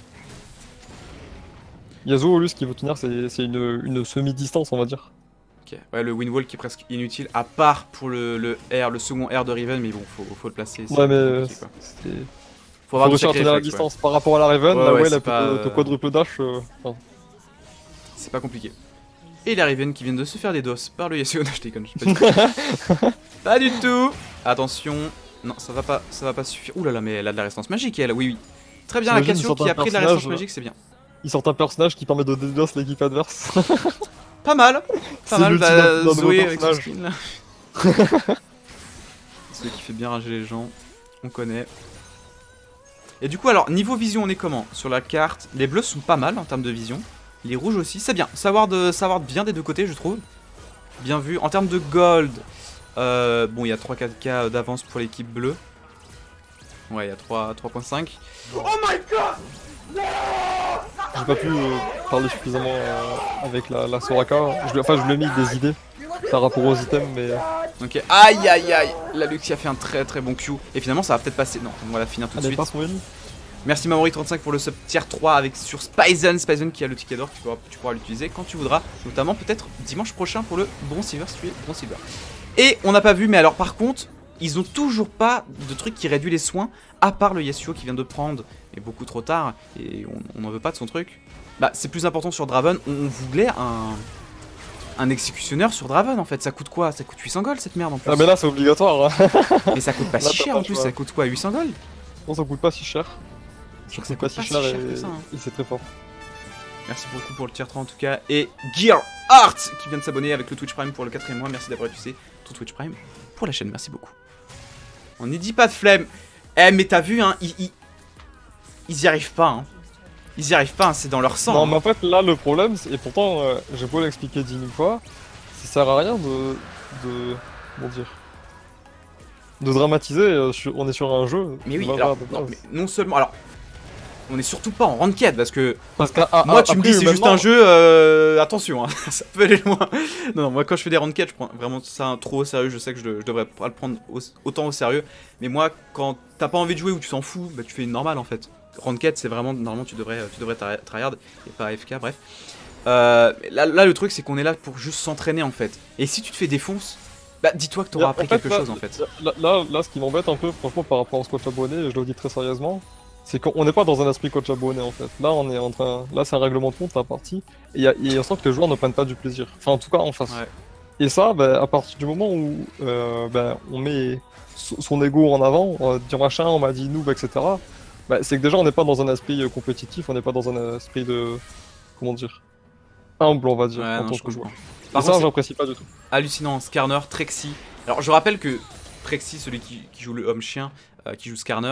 S2: Yasuo lui ce qu'il veut tenir c'est une semi-distance on va dire.
S1: Ok, ouais, le win wall qui est presque inutile, à part pour le second R de Riven, mais bon, faut le placer.
S2: Ouais, mais
S1: faut avoir
S2: réussir à tenir la distance par rapport à la Riven, là elle peut te quadruple dash.
S1: C'est pas compliqué. Et la Riven qui vient de se faire des dos par le Yasuo, non je déconne, pas du tout. Attention, non ça va pas suffire. Ouh là là, mais elle a de la résistance magique elle, oui. Très bien la Cassio qui a pris de la résistance magique, c'est bien.
S2: Il sort un personnage qui permet de dédos l'équipe adverse.
S1: Pas mal, bah, Zoé avec son skin là. Zoé qui fait bien rager les gens, on connaît. Et du coup alors, niveau vision on est comment? Sur la carte, les bleus sont pas mal en termes de vision. Les rouges aussi, c'est bien, savoir bien des deux côtés je trouve. Bien vu, en termes de gold, bon il y a 3-4k d'avance pour l'équipe bleue. Ouais il y a 3.5. Oh my god!
S2: J'ai pas pu parler suffisamment avec la Soraka. Je lui ai mis des idées par rapport aux items, mais.
S1: Ok, aïe aïe aïe! La Luxie a fait un très très bon Q. Et finalement, ça va peut-être passer. Non, on va la finir tout de suite. Merci Maori35 pour le sub tier 3 avec sur Spyzen qui a le ticket d'or. Tu pourras l'utiliser quand tu voudras, notamment peut-être dimanche prochain pour le Bronze Silver si tu es Bronze Silver. Et on n'a pas vu, mais alors par contre, ils ont toujours pas de truc qui réduit les soins, à part le Yasuo qui vient de prendre, mais beaucoup trop tard, et on n'en veut pas de son truc. Bah c'est plus important sur Draven, on voulait un exécutionneur sur Draven en fait, ça coûte quoi? Ça coûte 800 gold cette merde en plus.
S2: Ah mais là c'est obligatoire.
S1: Mais ça coûte pas si cher en plus, ça coûte quoi? 800 gold?
S2: Non ça coûte pas si cher.
S1: Je crois que ça coûte pas si cher que ça.
S2: Et c'est très fort.
S1: Merci beaucoup pour le tier 3 en tout cas. Et Gear Art qui vient de s'abonner avec le Twitch Prime pour le 4ème mois. Merci d'avoir utilisé ton Twitch Prime pour la chaîne, merci beaucoup. On n'y dit pas de flemme. Eh mais t'as vu hein, ils y arrivent pas hein. Ils y arrivent pas, hein, c'est dans leur sang.
S2: Non
S1: hein.
S2: mais en fait là le problème, et pourtant j'ai beau l'expliquer 10 000 fois, ça sert à rien comment dire, de dramatiser, on est sur un jeu.
S1: Mais oui, alors, non seulement... Alors, on est surtout pas en ranked parce que...
S2: moi
S1: tu me dis c'est juste un jeu, attention, hein, ça peut aller loin. Non, moi quand je fais des ranked, je prends vraiment ça trop au sérieux, je sais que je devrais pas le prendre autant au sérieux. Mais moi, quand t'as pas envie de jouer ou tu t'en fous, bah tu fais une normale en fait. Ranked c'est vraiment, normalement tu devrais tryhard et pas AFK, bref. Là le truc c'est qu'on est là pour juste s'entraîner en fait. Et si tu te fais défonce... Bah dis-toi que t'auras appris quelque chose en fait.
S2: Là, ce qui m'embête un peu, franchement, par rapport à ce coach abonné, et je le dis très sérieusement, c'est qu'on n'est pas dans un esprit coach abonné en fait. Là, on est là c'est un règlement de compte, la partie, et on sent que les joueurs ne prennent pas du plaisir. Enfin, en tout cas, en face.
S1: Ouais.
S2: Et ça, bah, à partir du moment où bah, on met son ego en avant, on va dire machin, on m'a dit noob, etc. Bah, c'est que déjà on n'est pas dans un esprit compétitif, on n'est pas dans un esprit de, comment dire, humble, on va dire,
S1: Ouais,
S2: en
S1: non,
S2: tant
S1: je
S2: que joueur.
S1: comprends.
S2: Et
S1: Par
S2: ça,
S1: contre,
S2: j'apprécie pas du tout.
S1: c'est hallucinant. Skarner, Trexy. Alors, je rappelle que Trexy, celui qui joue le homme-chien, qui joue Skarner,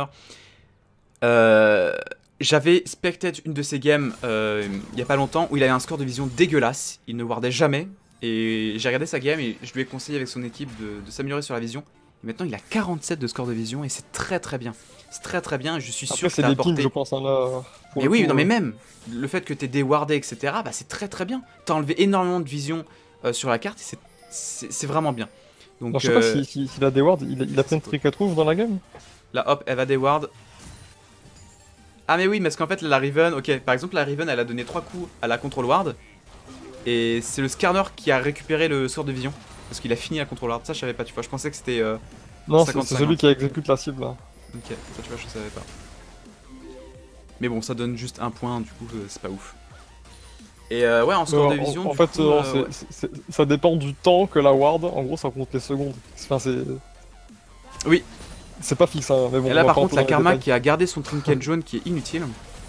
S1: j'avais spectate une de ses games il y a pas longtemps où il avait un score de vision dégueulasse. Il ne wardait jamais. Et j'ai regardé sa game et je lui ai conseillé avec son équipe de s'améliorer sur la vision. Et maintenant, il a 47 de score de vision et c'est très très bien. C'est très très bien. Je suis sûr
S2: Après,
S1: que
S2: c'est
S1: t'as
S2: des pings,
S1: apporté.
S2: je pense, hein, là. Pour
S1: Mais
S2: le
S1: oui,
S2: coup,
S1: non mais même le fait que t'aies déwardé, etc. Bah c'est très très bien. T'as enlevé énormément de vision sur la carte et c'est vraiment bien.
S2: Non,
S1: Donc
S2: je sais pas s'il a des wards, il a pris une trick rouge dans la game.
S1: là hop, elle va déward. Ah mais oui, parce qu'en fait la Riven, ok, par exemple la Riven elle a donné 3 coups à la control ward. Et c'est le Skarner qui a récupéré le sort de vision. Parce qu'il a fini la control ward, ça je savais pas, tu vois, je pensais que c'était
S2: Non, c'est
S1: 50-50.
S2: celui qui exécute la cible là.
S1: Ok, ça tu vois, je savais pas. Mais bon, ça donne juste un point, du coup c'est pas ouf. Et ouais, en score de vision,
S2: En
S1: du
S2: fait,
S1: coup, ouais.
S2: ça dépend du temps que la ward, en gros ça compte les secondes. Enfin, c'est.
S1: Oui.
S2: C'est pas fixe, hein, mais bon.
S1: Et là
S2: on va
S1: par
S2: pas
S1: contre
S2: entrer
S1: la
S2: dans les
S1: Karma
S2: détails.
S1: qui a gardé son trinket jaune qui est inutile.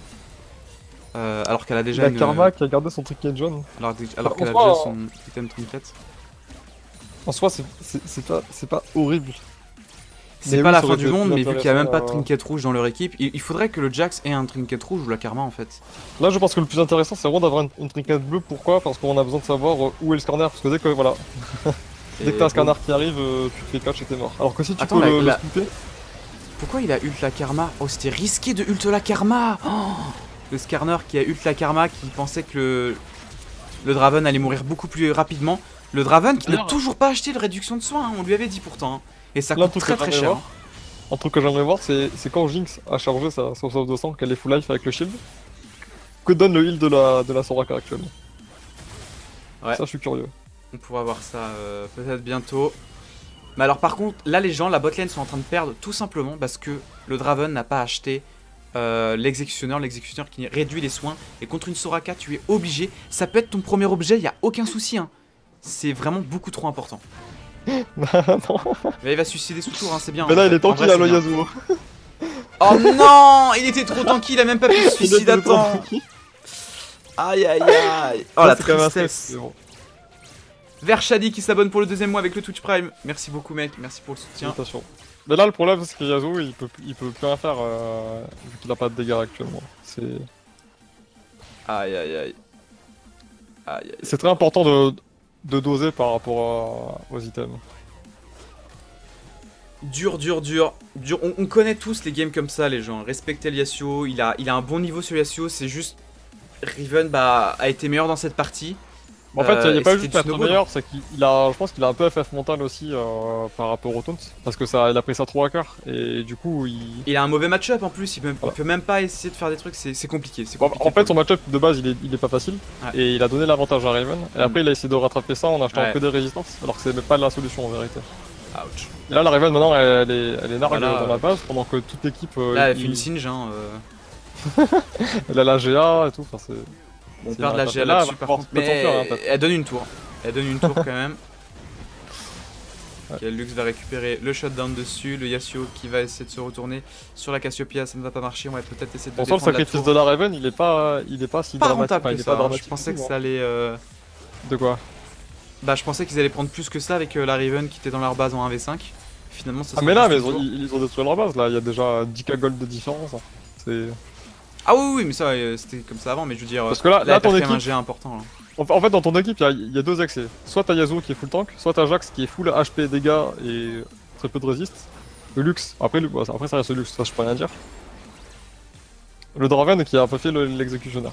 S1: Alors qu'elle a déjà
S2: La
S1: une...
S2: Karma qui a gardé son trinket jaune.
S1: Alors qu'elle a
S2: En
S1: déjà
S2: soi,
S1: son item trinket.
S2: En soi, c'est pas horrible.
S1: C'est
S2: Mais
S1: pas
S2: oui,
S1: la
S2: ça
S1: fin
S2: aurait
S1: du
S2: été
S1: monde,
S2: plus
S1: mais vu qu'il y a même pas de
S2: intéressant,
S1: trinket rouge dans leur équipe, il faudrait que le Jax ait un trinket rouge ou la Karma en fait.
S2: Là, je pense que le plus intéressant, c'est vraiment d'avoir une trinket bleue. Pourquoi? Parce qu'on a besoin de savoir où est le scanner. Parce que dès que, voilà, dès que t'as un scanner qui arrive, tu te fais catch et t'es mort. Alors que si tu
S1: Attends,
S2: peux le skipper.
S1: Pourquoi il a ult la Karma? Oh, c'était risqué de ult la Karma. Oh, le Skarner qui a ult la Karma, qui pensait que le Draven allait mourir beaucoup plus rapidement. Le Draven qui n'a toujours pas acheté de réduction de soins, hein, on lui avait dit pourtant. Hein. Et ça
S2: Là,
S1: coûte très très cher.
S2: Un truc que j'aimerais voir, c'est quand Jinx a chargé son sauve de sang, qu'elle est full life avec le shield. Que donne le heal de la Soraka actuellement?
S1: Ouais.
S2: Ça, je suis curieux.
S1: On pourra voir ça peut-être bientôt. Mais alors par contre, là les gens, la botlane sont en train de perdre tout simplement parce que le Draven n'a pas acheté l'exécutionneur qui réduit les soins. Et contre une Soraka, tu es obligé. Ça peut être ton premier objet, il n'y a aucun souci. Hein. C'est vraiment beaucoup trop important.
S2: Bah non.
S1: Mais il va se suicider sous tour, hein, c'est bien.
S2: Mais là,
S1: en
S2: il
S1: fait.
S2: est tanky
S1: En vrai,
S2: à le
S1: c'est bien.
S2: Yasuo.
S1: Oh non, il était trop tanky, il a même pas pu se suicider à temps. Aïe aïe aïe. Oh la tristesse.
S2: Bon.
S1: Vershadi qui s'abonne pour le 2e mois avec le Twitch Prime. Merci beaucoup mec, merci pour le soutien.
S2: Attention. Mais là, le problème, c'est que Yasuo, il peut plus rien faire vu qu'il a pas de dégâts actuellement.
S1: Aïe aïe aïe. Aïe aïe.
S2: C'est très important de doser par rapport aux items.
S1: Dur. On connaît tous les games comme ça, les gens. Respectez le Yasuo. Il a un bon niveau sur Yasuo. C'est juste. Riven a été meilleur dans cette partie.
S2: En fait, il n'y a pas
S1: c'était
S2: juste
S1: du
S2: être
S1: snowball.
S2: meilleur, c'est je pense qu'il a un peu FF mental aussi par rapport au taunt. Parce que il a pris ça trop à cœur. Et du coup,
S1: Il a un mauvais match-up en plus. Il peut même pas essayer de faire des trucs. C'est compliqué.
S2: En fait, son match-up de base, il est pas facile.
S1: Ouais.
S2: Et il a donné l'avantage à Riven. Et après, il a essayé de rattraper ça en achetant
S1: Ouais.
S2: que des résistances. Alors que c'est pas la solution en vérité.
S1: Ouch.
S2: Et là, la Riven maintenant, elle est nargue
S1: Voilà,
S2: dans la base pendant que toute l'équipe.
S1: Là, elle fait une singe. Hein,
S2: Elle a la GA et tout. Enfin,
S1: On
S2: c'est
S1: perd de la
S2: une
S1: GL
S2: attaque. Là,
S1: là-dessus
S2: va
S1: par
S2: pouvoir
S1: contre.
S2: peut-être en faire, hein, peut-être.
S1: Elle donne une tour. Elle donne une tour quand même.
S2: Ouais.
S1: Ok, Lux va récupérer le shutdown dessus. Le Yasuo qui va essayer de se retourner sur la Cassiopeia. Ça ne va pas marcher. On va peut-être essayer de
S2: Pour ça, le
S1: défendre la
S2: sacrifice
S1: tour.
S2: de la Raven, il est pas si
S1: Pas
S2: dramatique.
S1: rentable
S2: Enfin,
S1: que
S2: il est
S1: ça.
S2: pas
S1: Hein.
S2: dramatique.
S1: Je pensais
S2: du
S1: que
S2: tout,
S1: ça allait.
S2: De quoi?
S1: Bah, je pensais qu'ils allaient prendre plus que ça avec la Riven qui était dans leur base en 1v5. Finalement, ça
S2: Ah,
S1: se
S2: mais là,
S1: passe
S2: mais
S1: toujours.
S2: ils ont détruit leur base. Là, il y a déjà 10k gold de différence. Hein. C'est.
S1: Ah oui, mais ça, c'était comme ça avant. Mais je veux dire,
S2: Parce que là,
S1: elle a
S2: ton
S1: fait un
S2: équipe.
S1: G important. Là.
S2: En fait, dans ton équipe, il y a deux accès. Soit t'as Yasuo qui est full tank, soit t'as Jax qui est full HP dégâts et très peu de résist. Le Lux, après ça reste le Lux, ça je peux rien dire. Le Draven qui a un peu fait l'exécutionneur.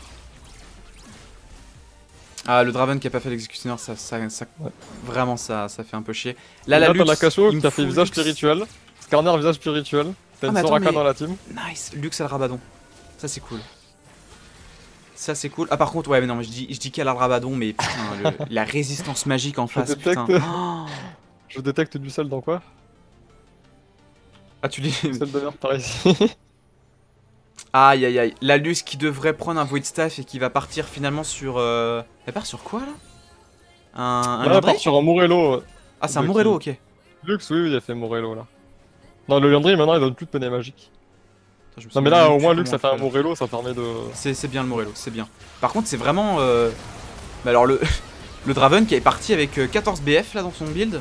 S1: Ah, le Draven qui a pas fait l'exécutionneur, ça
S2: Ouais.
S1: vraiment ça fait un peu chier. Là,
S2: Là,
S1: la
S2: t'as
S1: Lux,
S2: la Cassio
S1: il me
S2: qui a fait
S1: faut
S2: visage
S1: Lux.
S2: spirituel, Skarner visage spirituel, t'as
S1: Ah,
S2: une
S1: mais attends,
S2: Soraka
S1: mais-
S2: dans la team.
S1: Nice, Lux à le Rabadon. Ça c'est cool. Ça c'est cool. Ah par contre ouais mais non mais je dis qu'elle a le Rabadon mais putain la résistance magique en face
S2: détecte.
S1: putain. Oh.
S2: Je détecte du sel dans quoi?
S1: Ah tu dis.
S2: Du sel de merde par ici.
S1: Aïe aïe aïe. La Lux qui devrait prendre un Void Staff et qui va partir finalement sur. Elle part sur quoi là? Un
S2: Là,
S1: Liandry?
S2: part sur un Morello.
S1: Ah, c'est un
S2: de
S1: Morello,
S2: qui
S1: ok.
S2: Lux, oui, il a fait Morello là. Non, le Liandry maintenant il donne plus de penée magique.
S1: Attends, je me
S2: Non, mais
S1: souviens
S2: là
S1: même
S2: au
S1: plus
S2: moins
S1: comment
S2: Lux
S1: on
S2: ça fait un
S1: fait, là.
S2: Morello, ça permet de.
S1: C'est bien le Morello, c'est bien. Par contre, c'est vraiment. Bah alors, le, le Draven qui est parti avec 14 BF là dans son build.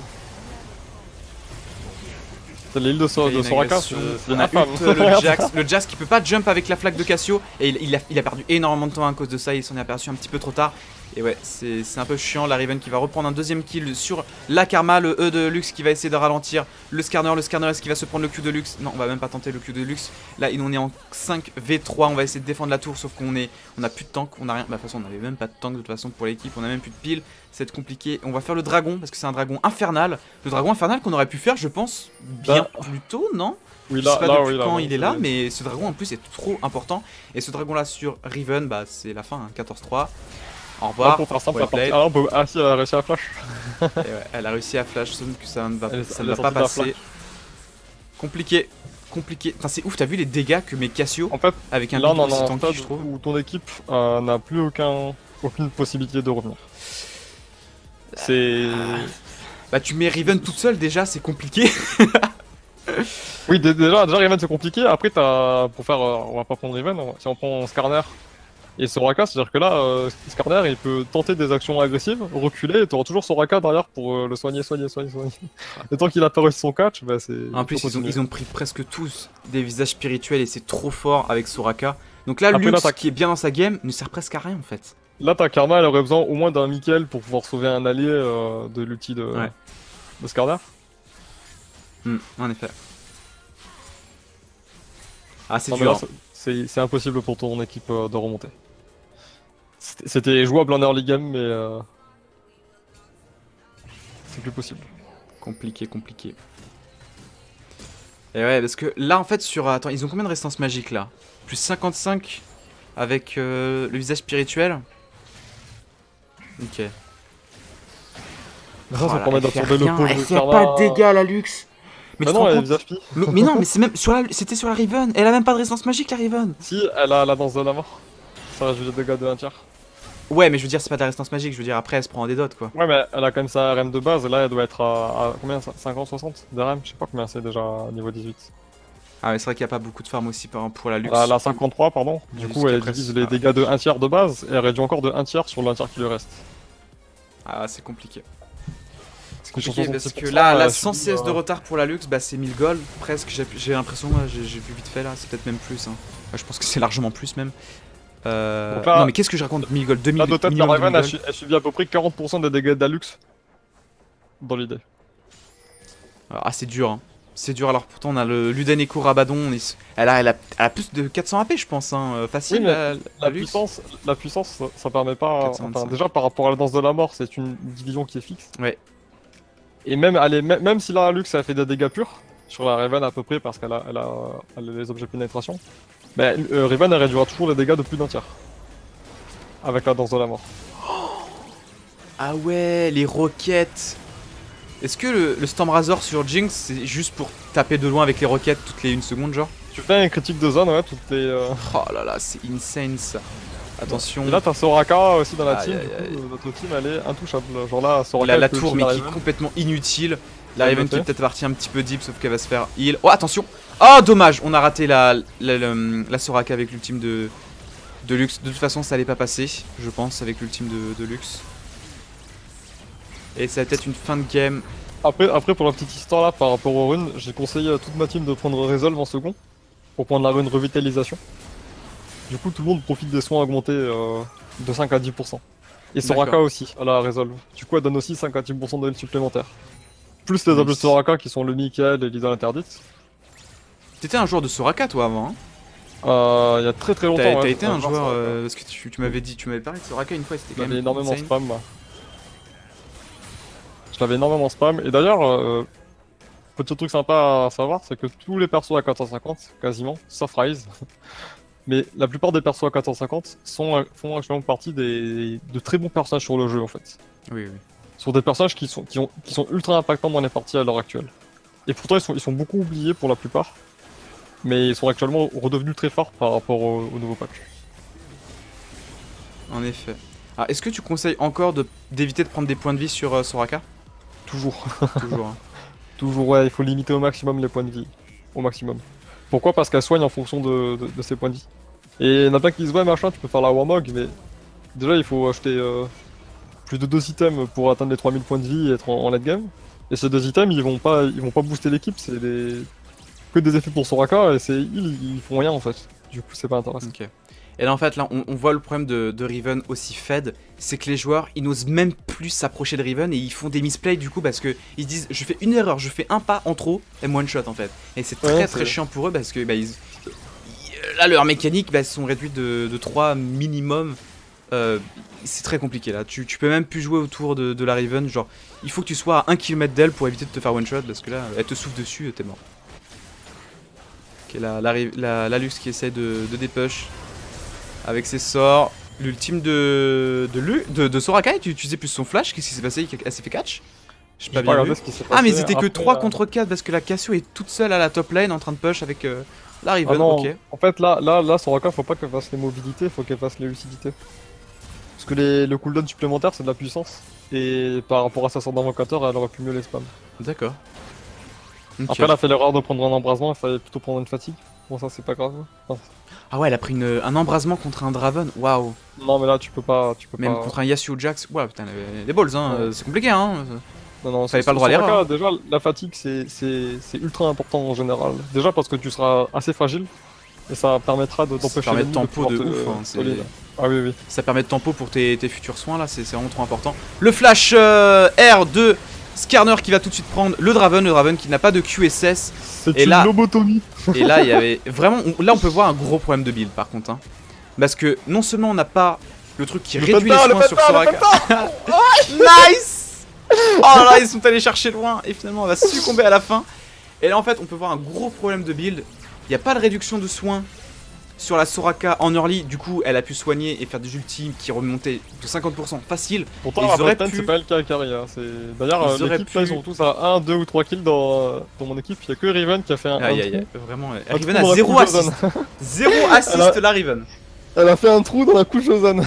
S2: C'est l'île de,
S1: Il y a
S2: de
S1: une
S2: Soraka,
S1: agression.
S2: c'est
S1: On a
S2: infâme.
S1: ult le Jax qui peut pas jump avec la flaque de Cassio. Et il a perdu énormément de temps à cause de ça. Il s'en est aperçu un petit peu trop tard. Et ouais, c'est un peu chiant. La Riven qui va reprendre un deuxième kill sur la Karma. Le E de Lux qui va essayer de ralentir le Skarner. Le Skarner est-ce qu'il va se prendre le Q de Lux? Non, on va même pas tenter le Q de Lux. Là, on est en 5v3. On va essayer de défendre la tour. Sauf qu'on a plus de tank. On a rien. Bah, de toute façon, on avait même pas de tank de toute façon pour l'équipe. On a même plus de piles. C'est compliqué. On va faire le dragon parce que c'est un dragon infernal. Le dragon infernal qu'on aurait pu faire, je pense, bien plus tôt, non?
S2: Oui,
S1: Je sais pas depuis quand
S2: oui,
S1: il est là, mais ce dragon en plus est trop important. Et ce dragon là sur Riven, bah c'est la fin, hein, 14-3. Au revoir.
S2: Là, pour faire simple,
S1: well
S2: la partie.
S1: played.
S2: Ah, ah si, elle a réussi à flash.
S1: Et ouais, elle a réussi à flash, sauf que ça ne va,
S2: Elle
S1: ça
S2: est
S1: ne va pas
S2: sortie de la
S1: passer. Compliqué, compliqué. Enfin c'est ouf, t'as vu les dégâts que met Cassio
S2: En fait,
S1: avec un
S2: là,
S1: build
S2: on en a
S1: aussi
S2: un
S1: tanky,
S2: stade
S1: je trouve.
S2: où ton équipe n'a plus aucune possibilité de revenir. C'est.
S1: Bah tu mets Riven toute seule déjà, c'est compliqué.
S2: Oui, déjà Riven c'est compliqué. Après, t'as. Pour faire. On va pas prendre Riven, si on prend Skarner et Soraka, c'est-à-dire que là, Skarner il peut tenter des actions agressives, reculer, et t'auras toujours Soraka derrière pour le soigner. Et tant qu'il a pas réussi son catch, bah c'est.
S1: En plus, ils ont pris presque tous des visages spirituels et c'est trop fort avec Soraka. Donc là,
S2: Après,
S1: Lux, qui est bien dans sa game, ne sert presque à rien en fait.
S2: Là, ta Karma, elle aurait besoin au moins d'un Mikkel pour pouvoir sauver un allié de l'ulti de Skarner.
S1: En effet. Ah, c'est
S2: Non, mais
S1: dur.
S2: là, c'est impossible pour ton équipe de remonter. C'était jouable en early game, mais c'est plus possible.
S1: Compliqué, compliqué. Et ouais, parce que là, en fait, sur... Attends, ils ont combien de résistance magique, là? Plus 55 avec le visage spirituel. Ok.
S2: Ça permet d'absorber le pot
S1: Elle
S2: de
S1: fait
S2: Karma.
S1: pas de dégâts, la Lux. Mais
S2: Bah
S1: tu te
S2: non,
S1: rends
S2: elle a
S1: compte
S2: visage pi.
S1: mais non, mais c'est même c'était sur la Riven. Elle a même pas de résistance magique, la Riven.
S2: Si, elle a la danse de la mort. Ça réduit les dégâts de 1/3.
S1: Ouais, mais je veux dire, c'est pas de la résistance magique. Je veux dire, après, elle se prend des dots, quoi.
S2: Ouais, mais elle a quand même sa RM de base, et là, elle doit être à combien 50, 60 de RM? Je sais pas combien c'est déjà niveau 18.
S1: Ah, mais c'est vrai qu'il y a pas beaucoup de farm aussi pour la Lux.
S2: Elle a 53, pardon. Du coup, elle divise les dégâts de 1/3 de base, et elle réduit encore de 1/3 sur l'1/3 qui lui reste.
S1: Ah, c'est compliqué.
S2: C'est
S1: Compliqué parce que là, sans CS de retard pour la Lux, bah c'est 1000 gold presque. J'ai l'impression, j'ai vu vite fait là, c'est peut-être même plus. Hein. Ouais, je pense que c'est largement plus même.
S2: là,
S1: non, mais qu'est-ce que je raconte? 1000 gold, 2000
S2: là, de tête, la
S1: minimum
S2: Raven
S1: 2000 gold.
S2: elle subit à peu près 40% des dégâts de la Lux. Dans l'idée.
S1: Ah, c'est dur. Hein. C'est dur. Alors pourtant, on a le Ludeneko Rabadon. Elle a plus de 400 AP, je pense. Hein. Facile.
S2: Oui, mais
S1: la Lux.
S2: la puissance, ça permet pas.
S1: 425.
S2: Enfin, déjà, par rapport à la danse de la mort, c'est une division qui est fixe.
S1: Ouais.
S2: Et même, même si la Lux a fait des dégâts purs, sur la Raven à peu près, parce qu'elle a les objets de pénétration, bah, Raven elle réduira toujours les dégâts de plus d'1/3. Avec la danse de la mort.
S1: Ah ouais, les roquettes. Est-ce que le Storm Razor sur Jinx, c'est juste pour taper de loin avec les roquettes toutes les 1 seconde, genre?
S2: Tu fais un critique de zone, ouais, toutes les.
S1: Oh là là, c'est insane ça. Attention.
S2: Et là, t'as Soraka aussi dans la team,
S1: Aïe,
S2: du coup, notre team elle est intouchable. Genre là, Soraka.
S1: La
S2: elle peut
S1: tour,
S2: kill
S1: mais
S2: la
S1: qui est
S2: Raven.
S1: complètement inutile. La
S2: Elle
S1: Raven
S2: le
S1: qui est
S2: fait.
S1: peut-être partie un petit peu deep, sauf qu'elle va se faire heal. Oh, attention! Oh, dommage! On a raté la Soraka avec l'ultime de Lux. De toute façon, ça allait pas passer, je pense, avec l'ultime de Lux. Et ça va peut-être une fin de game.
S2: Après, pour la petite histoire là, par rapport aux runes, j'ai conseillé à toute ma team de prendre Resolve en second. Pour prendre la rune revitalisation. Du coup, tout le monde profite des soins augmentés de 5 à 10%. Et Soraka
S1: D'accord.
S2: aussi, à la Resolve. Du coup, elle donne aussi 5 à 10% de heal supplémentaire. Plus les objets de
S1: Nice.
S2: Soraka qui sont le Michael et l'Idole interdite.
S1: T'étais un joueur de Soraka, toi, avant, hein?
S2: Il y a très longtemps.
S1: T'as
S2: ouais,
S1: été un joueur,
S2: Soraka.
S1: parce que tu m'avais dit, tu m'avais parlé de Soraka une fois, c'était
S2: Je
S1: quand
S2: l'avais
S1: même
S2: énormément
S1: insane.
S2: spam. Moi. Je l'avais énormément spam. Et d'ailleurs, petit truc sympa à savoir, c'est que tous les persos à 450, quasiment, sauf Rise, mais la plupart des persos à 450 font actuellement partie de très bons personnages sur le jeu en fait.
S1: Oui, oui.
S2: Ce sont des personnages qui sont ultra impactants dans les parties à l'heure actuelle. Et pourtant ils sont beaucoup oubliés pour la plupart, mais ils sont actuellement redevenus très forts par rapport au nouveau patch.
S1: En effet. Ah, est-ce que tu conseilles encore d'éviter de prendre des points de vie sur Soraka?
S2: Toujours.
S1: Toujours, hein.
S2: Toujours, ouais, il faut limiter au maximum les points de vie. Au maximum. Pourquoi? Parce qu'elle soigne en fonction de ses points de vie. Et il y en a plein qui disent, ouais, machin, tu peux faire la Warmog, mais déjà, il faut acheter plus de 2 items pour atteindre les 3000 points de vie et être en late game. Et ces 2 items, ils vont pas booster l'équipe, c'est que des effets pour Soraka, et ces heals, ils font rien en fait. Du coup, c'est pas intéressant.
S1: Ok. Et là, en fait, là, on voit le problème de Riven aussi fed, c'est que les joueurs, ils n'osent même plus s'approcher de Riven et ils font des misplays du coup parce que ils disent, je fais une erreur, je fais un pas en trop, et one shot en fait. Et c'est très chiant pour eux parce que bah, là, leurs mécaniques bah, sont réduites de 3 minimum. C'est très compliqué là, tu peux même plus jouer autour de la Riven, genre il faut que tu sois à 1 km d'elle pour éviter de te faire one shot parce que là, elle te souffle dessus, t'es mort. Ok, la Lux qui essaie de dépush. Avec ses sorts, l'ultime de Soraka, tu utilisais plus son flash, qu'est-ce qui s'est passé? Elle s'est fait catch? J'ai pas bien vu. Ah mais ils étaient que 3 contre 4 parce que la Cassio est toute seule à la top lane en train de push avec la Riven, ok.
S2: En fait là Soraka faut pas qu'elle fasse les mobilités, faut qu'elle fasse les lucidités. Parce que le cooldown supplémentaire c'est de la puissance. Et par rapport à sa sort d'invocateur elle aurait pu mieux les spam.
S1: D'accord. Okay.
S2: Après elle a fait l'erreur de prendre un embrasement, il fallait plutôt prendre une fatigue. Bon ça c'est pas grave. Enfin,
S1: ah ouais, elle a pris un embrasement contre un Draven, waouh.
S2: Non mais là tu peux pas.
S1: Même contre un Yasuo Jax, ouais putain, elle avait des balls hein, c'est compliqué hein.
S2: Non,
S1: fallait pas le droit à l'erreur.
S2: Déjà la fatigue c'est ultra important en général. Déjà parce que tu seras assez fragile. Et ça permettra d'empêcher
S1: ça permet de tempo de ouf hein,
S2: ah oui.
S1: Ça permet de tempo pour tes futurs soins là, c'est vraiment trop important. Le flash R de Skarner qui va tout de suite prendre le Draven qui n'a pas de QSS.
S2: C'est une lobotomie.
S1: Et là il y avait vraiment, là on peut voir un gros problème de build par contre hein. Parce que non seulement on n'a pas le truc qui réduit les soins sur Soraka. Nice. Oh là ils sont allés chercher loin et finalement on va succomber à la fin. Et là en fait on peut voir un gros problème de build. Il n'y a pas de réduction de soins sur la Soraka en early, du coup elle a pu soigner et faire des ultimes qui remontaient de 50% facile.
S2: Pourtant la Bretagne c'est pas le cas carry hein. D'ailleurs l'équipe là ils sont tous à 1, 2 ou 3 kills dans mon équipe, il y a que Riven qui a fait un
S1: vraiment, Riven a 0 assist. 0 assist la Riven.
S2: Elle a fait un trou dans la couche ozone.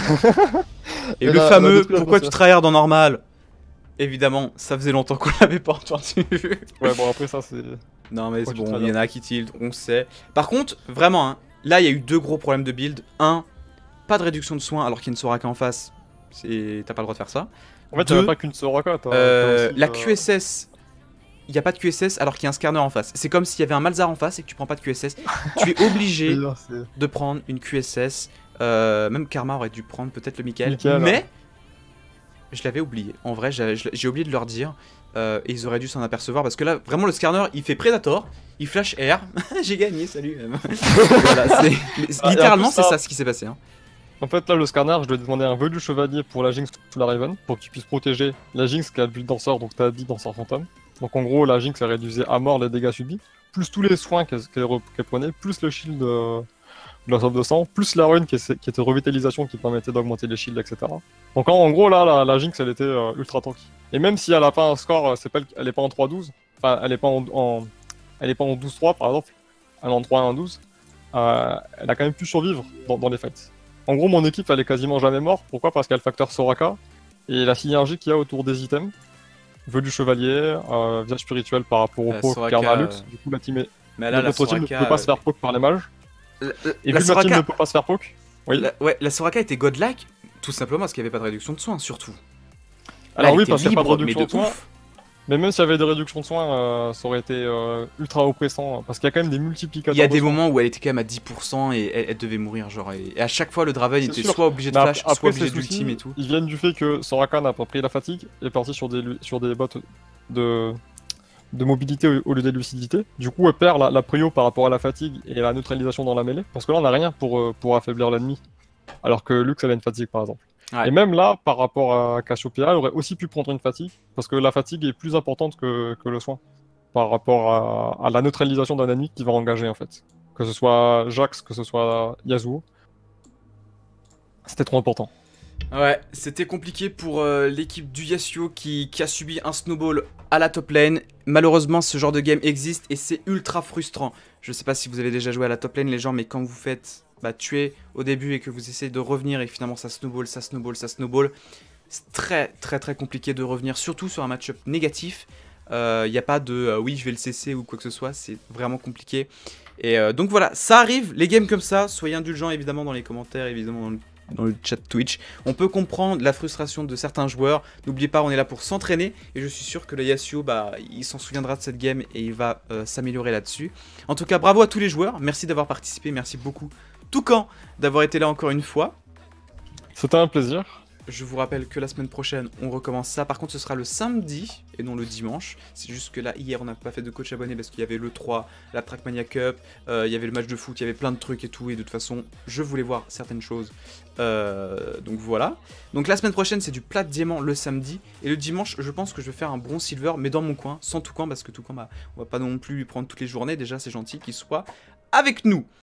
S1: Et le fameux pourquoi tu tryhard en normal. Évidemment, ça faisait longtemps qu'on l'avait pas entendu.
S2: Ouais bon après ça c'est...
S1: Non mais c'est bon, il y en a qui tilt, on sait. Par contre, vraiment, hein, là il y a eu 2 gros problèmes de build. 1, pas de réduction de soins alors qu'il y a une Soraka en face. T'as pas le droit de faire ça.
S2: En fait, t'as pas qu'une Soraka.
S1: La QSS, il n'y a pas de QSS alors qu'il y a un Skarner en face. C'est comme s'il y avait un Malzahar en face et que tu prends pas de QSS. Tu es obligé de prendre une QSS. Même Karma aurait dû prendre peut-être le Mikael. Mais je l'avais oublié. En vrai, j'ai oublié de leur dire. Et ils auraient dû s'en apercevoir parce que là, vraiment, le Skarner il fait Predator, il flash R. J'ai gagné, salut. Voilà, littéralement, c'est ça ce qui s'est passé. Hein.
S2: En fait, là, le Skarner, je lui ai demandé un velu chevalier pour la Jinx sous la Riven pour que tu puisses protéger la Jinx qui a le build danseur, donc t'as dit danseur fantôme. Donc en gros, la Jinx elle réduisait à mort les dégâts subis, plus tous les soins qu'elle prenait, plus le shield de la sauve de sang, plus la rune qui était revitalisation qui permettait d'augmenter les shields, etc. Donc en gros, là, la Jinx elle était ultra tanky. Et même si elle a pas un score, elle est pas en 3-12, enfin elle est pas en 12-3 par exemple, elle est en 3-1-12, elle a quand même pu survivre dans les fights. En gros, mon équipe elle est quasiment jamais morte. Pourquoi? Parce qu'il y a le facteur Soraka et la synergie qu'il y a autour des items. Velu chevalier, visage spirituel par rapport au poke, Karma Lux, du coup la team est...
S1: Mais là,
S2: notre team ne peut pas se faire poke par les mages. Et vu que la team ne peut pas se faire poke... Oui.
S1: La Soraka était godlike, tout simplement parce qu'il n'y avait pas de réduction de soins, surtout.
S2: Alors oui, parce qu'il n'y a pas de réduction de soins. Mais même s'il y avait des réductions de soins, ça aurait été ultra oppressant, parce qu'il y a quand même des multiplicateurs.
S1: Il y a des moments où elle était quand même à 10% et elle devait mourir, genre. Et à chaque fois, le Draven était soit obligé de flash, soit obligé d'ultime et tout.
S2: Ils viennent du fait que Soraka n'a pas pris la fatigue, et est parti sur des bots de mobilité au lieu de lucidité. Du coup, elle perd la prio par rapport à la fatigue et la neutralisation dans la mêlée, parce que là, on n'a rien pour affaiblir l'ennemi. Alors que Lux, elle a une fatigue, par exemple. Ouais. Et même là, par rapport à Cassiopeia, elle aurait aussi pu prendre une fatigue, parce que la fatigue est plus importante que le soin, par rapport à la neutralisation d'un ennemi qui va engager en fait. Que ce soit Jax, que ce soit Yasuo. C'était trop important.
S1: Ouais, c'était compliqué pour l'équipe du Yasuo qui a subi un snowball à la top lane. Malheureusement, ce genre de game existe et c'est ultra frustrant. Je sais pas si vous avez déjà joué à la top lane les gens, mais quand vous faites tué au début et que vous essayez de revenir et que finalement ça snowball, ça snowball, ça snowball, c'est très compliqué de revenir, surtout sur un match-up négatif. Il n'y a pas de oui je vais le cesser ou quoi que ce soit, c'est vraiment compliqué. Et donc voilà, ça arrive, les games comme ça, soyez indulgents évidemment dans les commentaires, évidemment dans le chat Twitch. On peut comprendre la frustration de certains joueurs, n'oubliez pas on est là pour s'entraîner et je suis sûr que le Yasuo il s'en souviendra de cette game et il va s'améliorer là-dessus. En tout cas bravo à tous les joueurs, merci d'avoir participé, merci beaucoup Toucan d'avoir été là encore une fois.
S2: C'était un plaisir.
S1: Je vous rappelle que la semaine prochaine, on recommence ça. Par contre, ce sera le samedi et non le dimanche. C'est juste que là, hier, on n'a pas fait de coach abonné parce qu'il y avait le 3, la Trackmania Cup, il y avait le match de foot, il y avait plein de trucs et tout. Et de toute façon, je voulais voir certaines choses. Donc voilà. Donc la semaine prochaine, c'est du plat de diamant le samedi. Et le dimanche, je pense que je vais faire un bronze silver, mais dans mon coin, sans Toucan, parce que Toucan, on va pas non plus lui prendre toutes les journées. Déjà, c'est gentil qu'il soit avec nous.